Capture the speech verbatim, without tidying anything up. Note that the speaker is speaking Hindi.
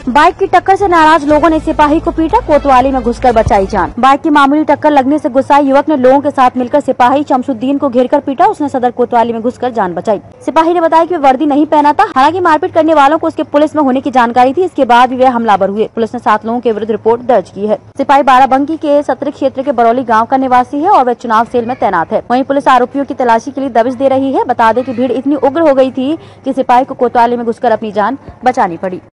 बाइक की टक्कर से नाराज लोगों ने सिपाही को पीटा, कोतवाली में घुसकर बचाई जान। बाइक की मामूली टक्कर लगने से गुस्साए युवक ने लोगों के साथ मिलकर सिपाही शमसुद्दीन को घेरकर पीटा। उसने सदर कोतवाली में घुसकर जान बचाई। सिपाही ने बताया कि वह वर्दी नहीं पहना था। हालांकि मारपीट करने वालों को उसके पुलिस में होने की जानकारी थी। इसके बाद भी वे हमलावर हुए। पुलिस ने सात लोगों के विरुद्ध रिपोर्ट दर्ज की है। सिपाही बाराबंकी के सत्र क्षेत्र के बरौली गाँव का निवासी है और वह चुनाव सेल में तैनात है। वहीं पुलिस आरोपियों की तलाशी के लिए दबिश दे रही है। बता दें कि भीड़ इतनी उग्र हो गई थी कि सिपाही को कोतवाली में घुसकर अपनी जान बचानी पड़ी।